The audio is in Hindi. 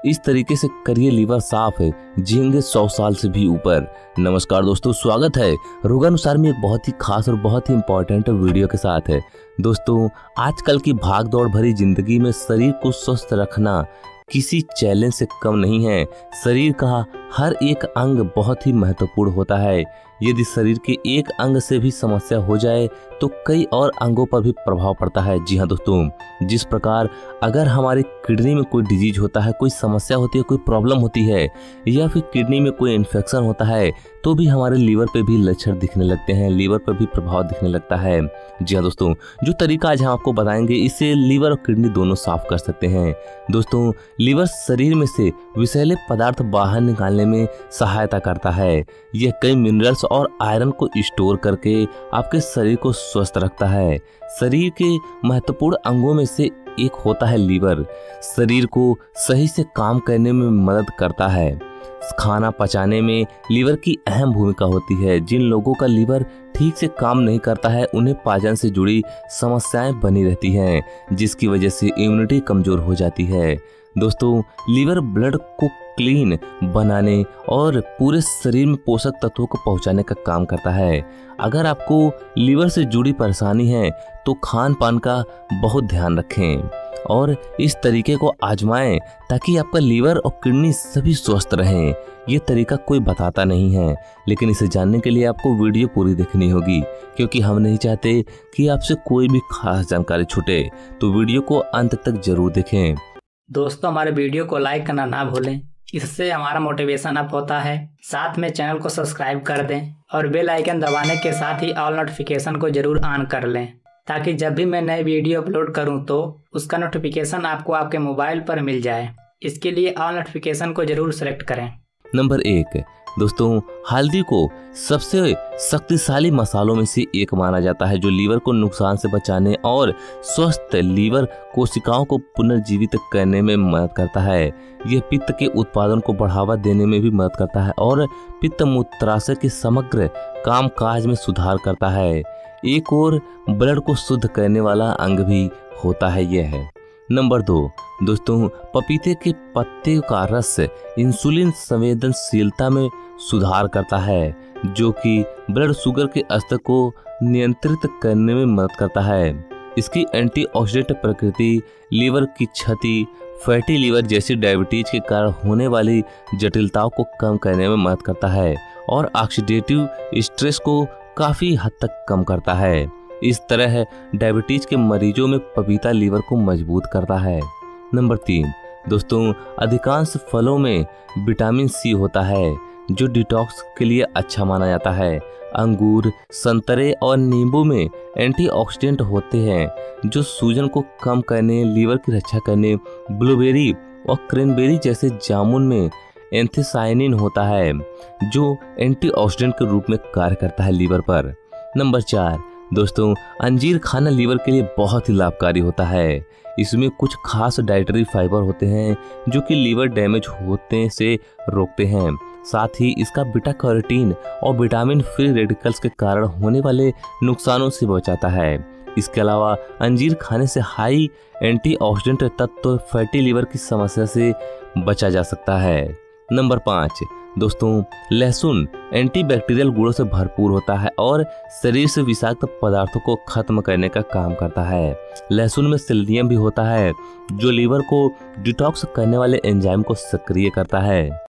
इस तरीके से करिए लीवर साफ है, जिएंगे 100 साल से भी ऊपर। नमस्कार दोस्तों, स्वागत है रोगानुसार में एक बहुत ही खास और बहुत ही इंपॉर्टेंट वीडियो के साथ है। दोस्तों, आजकल की भाग दौड़ भरी जिंदगी में शरीर को स्वस्थ रखना किसी चैलेंज से कम नहीं है। शरीर का हर एक अंग बहुत ही महत्वपूर्ण होता है। यदि शरीर के एक अंग से भी समस्या हो जाए तो कई और अंगों पर भी प्रभाव पड़ता है। जी हाँ दोस्तों, जिस प्रकार अगर हमारी किडनी में कोई डिजीज होता है, कोई समस्या होती है, कोई प्रॉब्लम होती है, या फिर किडनी में कोई इन्फेक्शन होता है तो भी हमारे लीवर पे भी लक्षण दिखने लगते हैं, लीवर पर भी प्रभाव दिखने लगता है। जी हाँ दोस्तों, जो तरीका आज हम आपको बताएंगे इससे लीवर और किडनी दोनों साफ कर सकते हैं। दोस्तों, लीवर शरीर में से विषैले पदार्थ बाहर निकालने में सहायता करता है। यह कई मिनरल्स और आयरन को स्टोर करके आपके शरीर को स्वस्थ रखता है। शरीर के महत्वपूर्ण अंगों में से एक होता है लीवर। शरीर को सही से काम करने में मदद करता है। खाना पचाने में लीवर की अहम भूमिका होती है। जिन लोगों का लीवर ठीक से काम नहीं करता है उन्हें पाचन से जुड़ी समस्याएं बनी रहती हैं, जिसकी वजह से इम्यूनिटी कमजोर हो जाती है। दोस्तों, लीवर ब्लड को क्लीन बनाने और पूरे शरीर में पोषक तत्वों को पहुंचाने का काम करता है। अगर आपको लीवर से जुड़ी परेशानी है तो खान पान का बहुत ध्यान रखें और इस तरीके को आजमाएं ताकि आपका लीवर और किडनी सभी स्वस्थ रहें। ये तरीका कोई बताता नहीं है, लेकिन इसे जानने के लिए आपको वीडियो पूरी देखनी होगी, क्योंकि हम नहीं चाहते कि आपसे कोई भी खास जानकारी छूटे। तो वीडियो को अंत तक जरूर देखें। दोस्तों, हमारे वीडियो को लाइक करना ना भूलें, इससे हमारा मोटिवेशन अप होता है। साथ में चैनल को सब्सक्राइब कर दें और बेल आइकन दबाने के साथ ही ऑल नोटिफिकेशन को जरूर ऑन कर लें, ताकि जब भी मैं नए वीडियो अपलोड करूं तो उसका नोटिफिकेशन आपको आपके मोबाइल पर मिल जाए। इसके लिए ऑल नोटिफिकेशन को जरूर सेलेक्ट करें। नंबर 1, दोस्तों, हल्दी को सबसे शक्तिशाली मसालों में से एक माना जाता है, जो लीवर को नुकसान से बचाने और स्वस्थ लीवर कोशिकाओं को पुनर्जीवित करने में मदद करता है। यह पित्त के उत्पादन को बढ़ावा देने में भी मदद करता है और पित्त मूत्राशय के समग्र कामकाज में सुधार करता है। एक और ब्लड को शुद्ध करने वाला अंग भी होता है यह है। नंबर 2, दोस्तों, पपीते के पत्ते का रस इंसुलिन संवेदनशीलता में सुधार करता है, जो कि ब्लड शुगर के स्तर को नियंत्रित करने में मदद करता है। इसकी एंटीऑक्सीडेंट प्रकृति लीवर की क्षति, फैटी लीवर जैसी डायबिटीज के कारण होने वाली जटिलताओं को कम करने में मदद करता है और ऑक्सीडेटिव स्ट्रेस को काफी हद तक कम करता है। इस तरह डायबिटीज के मरीजों में पपीता लीवर को मजबूत करता है। नंबर 3, दोस्तों, अधिकांश फलों में विटामिन सी होता है, जो डिटॉक्स के लिए अच्छा माना जाता है। अंगूर, संतरे और नींबू में एंटीऑक्सीडेंट होते हैं, जो सूजन को कम करने, लीवर की रक्षा करने। ब्लूबेरी और क्रैनबेरी जैसे जामुन में एंथोसायनिन होता है, जो एंटीऑक्सीडेंट के रूप में कार्य करता है लीवर पर। नंबर 4, दोस्तों, अंजीर खाना लीवर के लिए बहुत ही लाभकारी होता है। इसमें कुछ खास डाइटरी फाइबर होते हैं जो कि लीवर डैमेज होने से रोकते हैं। साथ ही इसका बीटा कैरोटीन और विटामिन फ्री रेडिकल्स के कारण होने वाले नुकसानों से बचाता है। इसके अलावा अंजीर खाने से हाई एंटीऑक्सीडेंट तत्व फैटी लीवर की समस्या से बचा जा सकता है। नंबर 5, दोस्तों, लहसुन एंटीबैक्टीरियल गुणों से भरपूर होता है और शरीर से विषाक्त पदार्थों को खत्म करने का काम करता है। लहसुन में सेलेनियम भी होता है, जो लीवर को डिटॉक्स करने वाले एंजाइम को सक्रिय करता है।